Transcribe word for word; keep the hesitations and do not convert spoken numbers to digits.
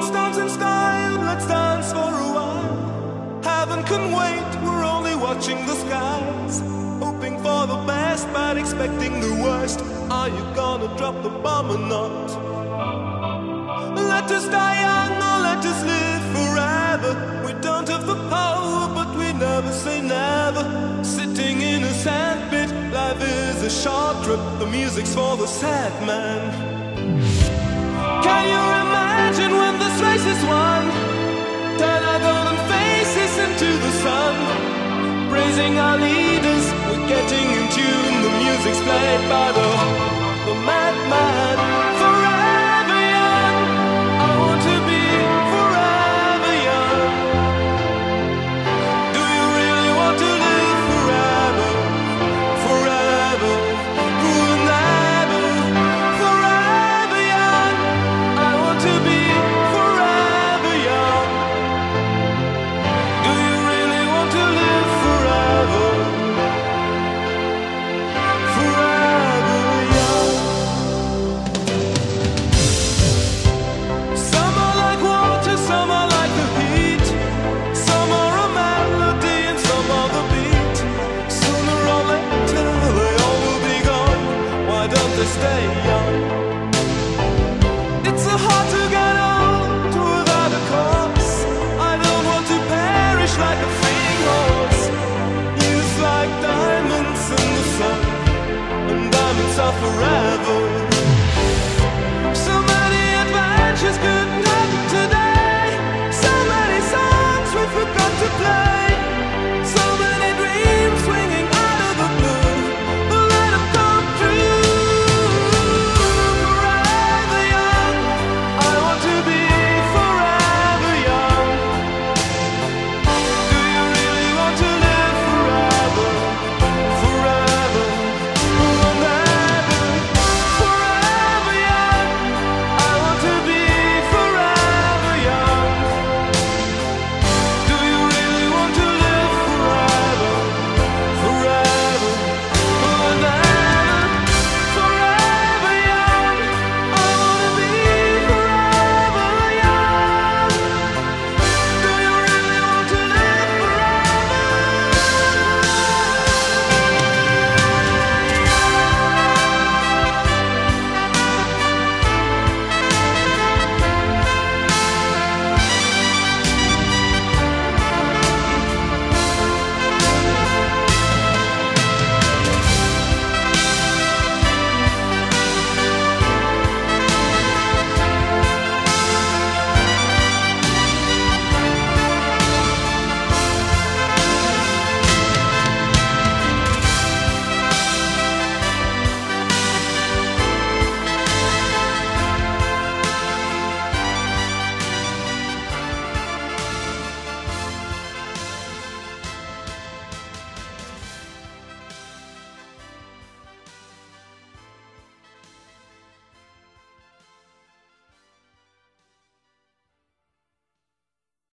stars in style, let's dance for a while. Heaven can wait, we're only watching the skies. Hoping for the best, but expecting the worst. Are you gonna drop the bomb or not? Let us die young or let us live forever. We don't have the power, but we never say never. Sitting in a sandpit, life is a short trip. The music's for the sad man. Can you imagine when this race is won? Turn our golden faces into the sun. Praising our leaders, we're getting in tune. The music's played by the, the madman.